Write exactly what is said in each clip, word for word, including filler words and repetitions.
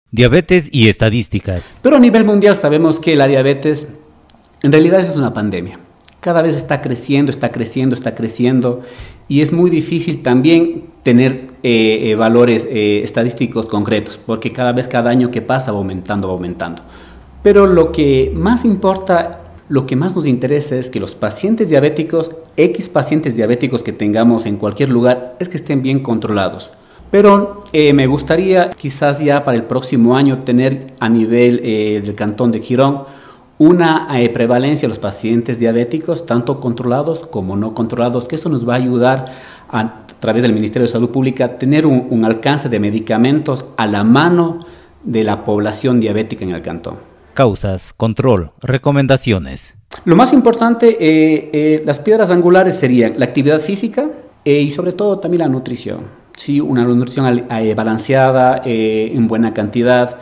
Diabetes y estadísticas. Pero a nivel mundial sabemos que la diabetes en realidad es una pandemia. Cada vez está creciendo, está creciendo, está creciendo y es muy difícil también tener eh, eh, valores eh, estadísticos concretos porque cada vez, cada año que pasa va aumentando, va aumentando. Pero lo que más importa, lo que más nos interesa es que los pacientes diabéticos, X pacientes diabéticos que tengamos en cualquier lugar, es que estén bien controlados. Pero eh, me gustaría quizás ya para el próximo año tener a nivel eh, del Cantón de Girón una eh, prevalencia de los pacientes diabéticos, tanto controlados como no controlados, que eso nos va a ayudar a, a través del Ministerio de Salud Pública a tener un, un alcance de medicamentos a la mano de la población diabética en el cantón. Causas, control, recomendaciones. Lo más importante, eh, eh, las piedras angulares serían la actividad física eh, y sobre todo también la nutrición. Sí, una nutrición eh, balanceada, eh, en buena cantidad.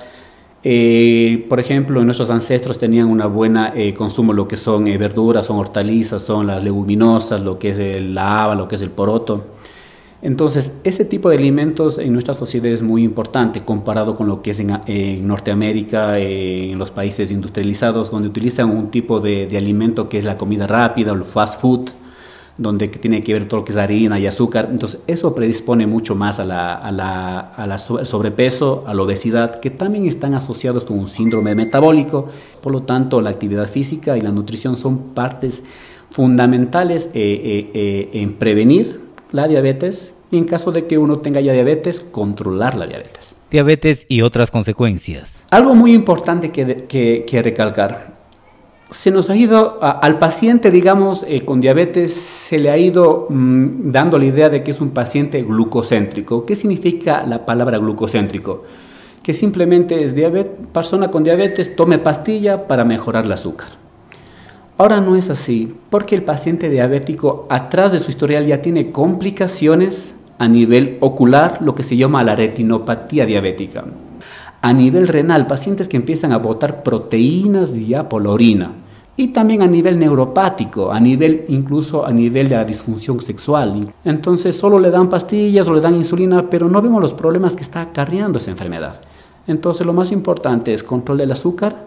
Eh, por ejemplo, nuestros ancestros tenían un buen eh, consumo de lo que son eh, verduras, son hortalizas, son las leguminosas, lo que es el, la haba, lo que es el poroto. Entonces, ese tipo de alimentos en nuestra sociedad es muy importante comparado con lo que es en, en Norteamérica, eh, en los países industrializados, donde utilizan un tipo de, de alimento que es la comida rápida o el fast food, donde tiene que ver todo lo que es harina y azúcar. Entonces, eso predispone mucho más a la, a la, a la sobrepeso, a la obesidad, que también están asociados con un síndrome metabólico. Por lo tanto, la actividad física y la nutrición son partes fundamentales eh, eh, eh, en prevenir la diabetes y en caso de que uno tenga ya diabetes, controlar la diabetes. Diabetes y otras consecuencias. Algo muy importante que, que, que recalcar. Se nos ha ido, a, al paciente, digamos, eh, con diabetes, se le ha ido mmm, dando la idea de que es un paciente glucocéntrico. ¿Qué significa la palabra glucocéntrico? Que simplemente es diabetes, persona con diabetes, tome pastilla para mejorar el azúcar. Ahora no es así, porque el paciente diabético, atrás de su historial, ya tiene complicaciones a nivel ocular, lo que se llama la retinopatía diabética. A nivel renal, pacientes que empiezan a botar proteínas ya por la orina. Y también a nivel neuropático, a nivel, incluso a nivel de la disfunción sexual. Entonces solo le dan pastillas o le dan insulina, pero no vemos los problemas que está acarreando esa enfermedad. Entonces lo más importante es control del azúcar,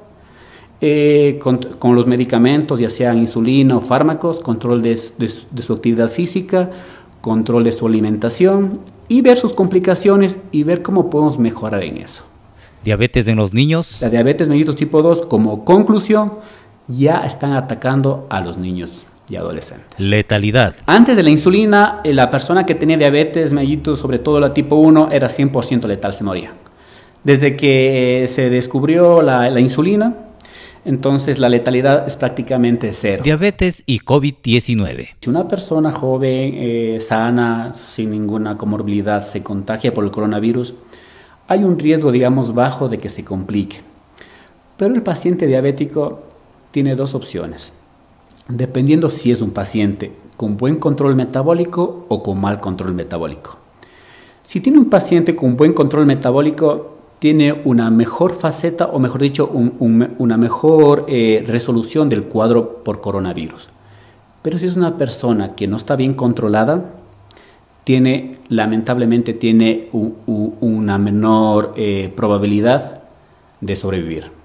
eh, con, con los medicamentos, ya sean insulina o fármacos, control de, de, de su actividad física, control de su alimentación y ver sus complicaciones y ver cómo podemos mejorar en eso. Diabetes en los niños. La diabetes mellitus tipo dos, como conclusión, ya están atacando a los niños y adolescentes. Letalidad. Antes de la insulina, la persona que tenía diabetes mellitus, sobre todo la tipo uno, era cien por ciento letal, se moría. Desde que se descubrió la, la insulina, entonces la letalidad es prácticamente cero. Diabetes y COVID diecinueve. Si una persona joven, eh, sana, sin ninguna comorbilidad, se contagia por el coronavirus, hay un riesgo, digamos, bajo de que se complique. Pero el paciente diabético tiene dos opciones, dependiendo si es un paciente con buen control metabólico o con mal control metabólico. Si tiene un paciente con buen control metabólico, tiene una mejor faceta, o mejor dicho, un, un, una mejor eh, resolución del cuadro por coronavirus. Pero si es una persona que no está bien controlada, tiene, lamentablemente tiene un, un, una menor eh, probabilidad de sobrevivir.